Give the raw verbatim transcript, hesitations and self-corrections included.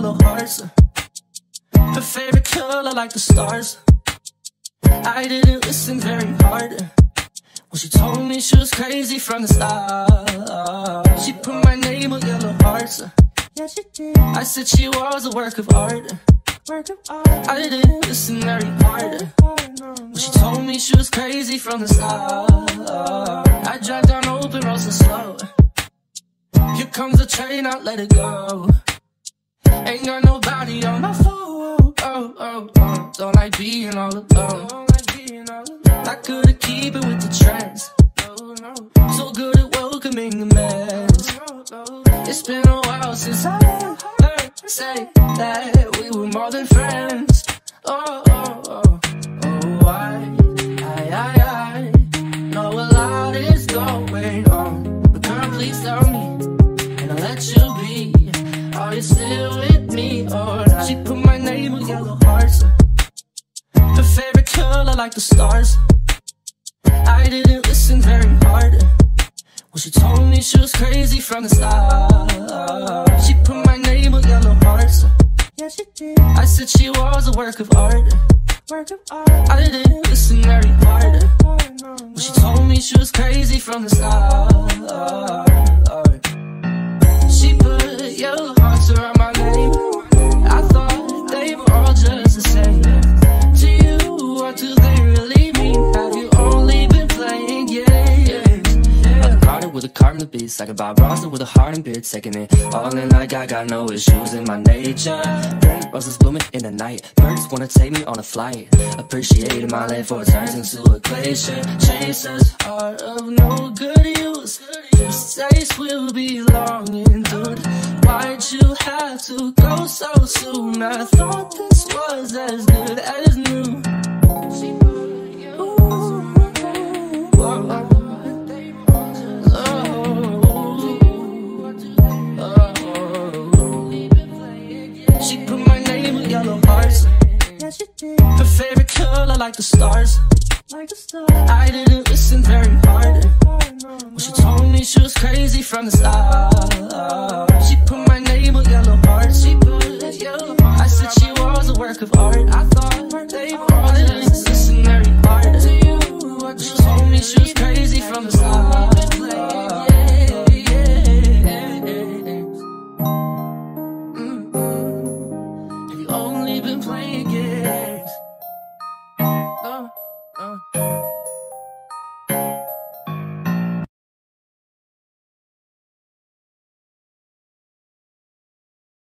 yellow hearts. Her favorite color like the stars. I didn't listen very hard when she told me she was crazy from the start. She put my name on yellow hearts. Yeah, she did. I said she was a work of art. Work of art. I didn't listen very hard when she told me she was crazy from the start. I drive down open roads so slow. Here comes the train, I'll let it go. Ain't got nobody on my phone. Oh, oh, oh. Don't like being all alone. I couldn't keep it with the trends. So good at welcoming the mess. It's been a while since I heard say that we were more than friends. Oh, oh, oh, oh, I, I, I, I know a lot is going on, but girl, please tell me, and I'll let you be. Are you still with me or not? She put my name on yellow hearts. Her favorite color like the stars. I didn't listen very hard when she told me she was crazy from the start. She put my name on yellow hearts. Yeah, she did. I said she was a work of art. Work of art. I didn't listen very hard when she told me she was crazy from the start. She put yellow hearts around my name. I thought they were all just the same. To you, what do they really mean? Have you only been playing games? I got caught with a carton of beats, like a Bob Ross with a heart and beard, taking it all in like I got no issues in my nature. Red roses blooming in the night, birds wanna take me on a flight. Appreciating my life for it turns into a glacier. Chasers are of no good use. This taste will be long endured. Why'd you have to go so soon? I thought this was as good as new. She put my name on yellow hearts. Her favorite color like the stars. I didn't listen very hard when she told me she was crazy from the start. She put my name on yellow hearts. She put yellow hearts. I said she was a work of art.